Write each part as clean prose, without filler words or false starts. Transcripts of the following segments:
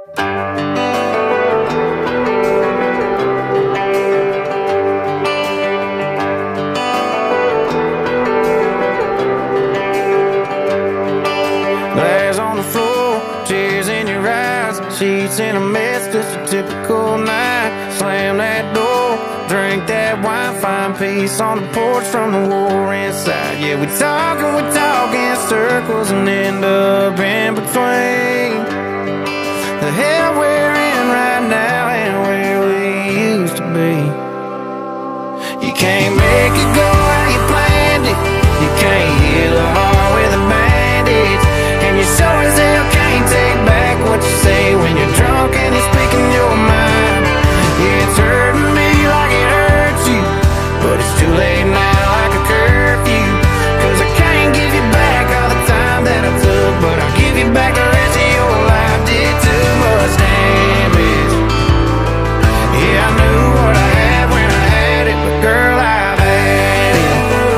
Glass on the floor, tears in your eyes, sheets in a mess, just a typical night. Slam that door, drink that wine, find peace on the porch from the war inside. Yeah, we talk in circles and end up in between the hell we're in right now and where we used to be. You can't make it go how you planned it, you can't heal a heart with a bandage, and you sure as hell can't take back what you say when you're drunk and you're speaking your mind. Yeah, it's hurting me like it hurts you, but it's too late now like a curfew. Cause I can't give you back all the time that I took, but I'll give you back the rest of your life. Did too much damage. Yeah, I knew what I had when I had it, but girl, I've had it.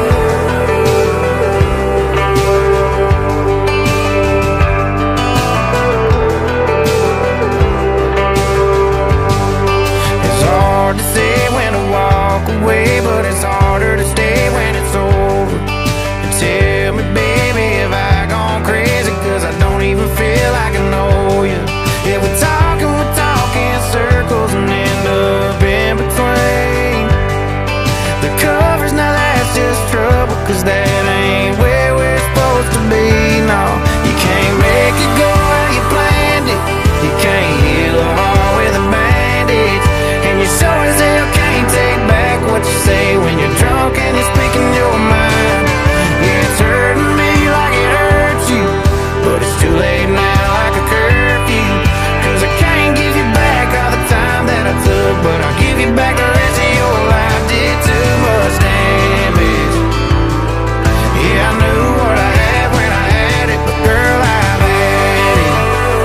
It's hard to say when to walk away, but it's harder to stay when it's over. And tell me, baby, have I gone crazy? Cause I don't even feel like I know you. Yeah, we're talking in circles and end up in between the covers. Now that's just trouble, cause that ain't where we're supposed to be. No, you can't make it go how you planned it, you can't heal a heart with a bandage, and you sure as hell can't take back what you say when you're drunk and you're speaking your mind. Yeah, it's hurting me like it hurts you, but it's too late now like a curfew. Cause I can't give you back all the time that I took, but I'll give you back the rest of your life. Did too much damage. Yeah, I knew what I had when I had it, but girl, I've had it.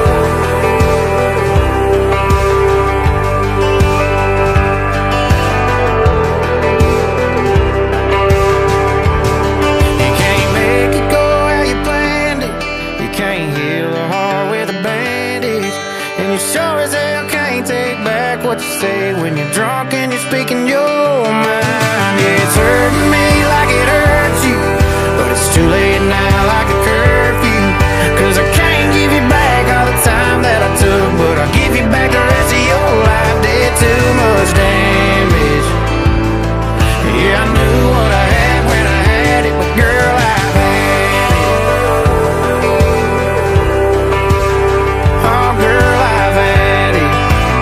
You can't make it go how you planned it, you can't heal a heart with a bandage, and you sure as hell can't take back what you say when you're drunk and you're speaking your mind. Yeah, it's hurting me like it hurts you, but it's too late now like a curfew. Cause I can't give you back all the time that I took, but I'll give you back the rest of your life. Did too much damage. Yeah, I knew what I had when I had it, but girl, I've had it. Oh, girl, I've had it.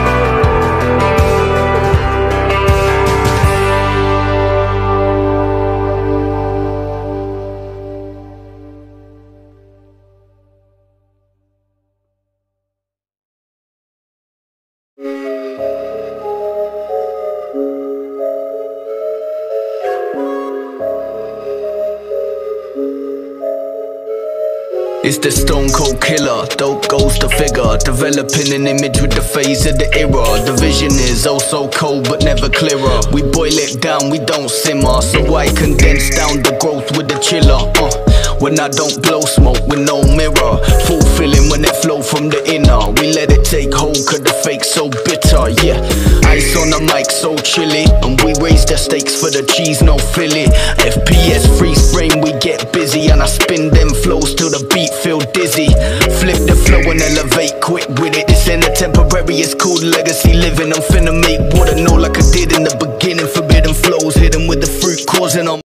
It's the stone cold killer, dope goes the figure, developing an image with the phase of the era. The vision is oh so cold but never clearer. We boil it down, we don't simmer, so I condense down the growth with the chiller. When I don't blow smoke with no mirror, fulfilling when it flow from the inner. We let it take hold cause the fake's so bitter, yeah. Ice on the mic so chilly, and we raise the stakes for the cheese, no filly. FPS freeze frame, we get busy, and I spin them flows till the beat feel dizzy. Flip the flow and elevate quick with it. This ain't a temporary, it's called legacy living. I'm finna make water know like I did in the beginning. Forbidden flows hidden with the fruit causing on